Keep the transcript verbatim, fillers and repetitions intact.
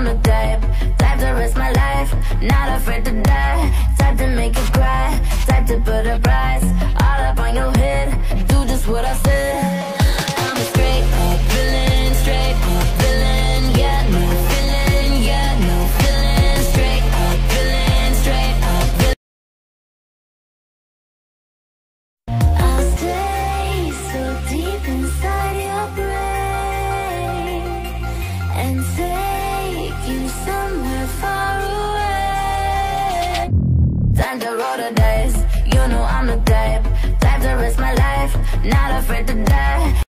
I'm the type, type to risk my life, not afraid to die, type to make you cry, type to put a price all up on your head, do just what I said. I'm a straight up villain, straight up villain, got no feeling, got no feeling, straight up villain, straight up villain. I'll stay so deep inside your brain and take you somewhere far away. Time to roll the dice, you know I'm the type, type to risk my life, not afraid to die.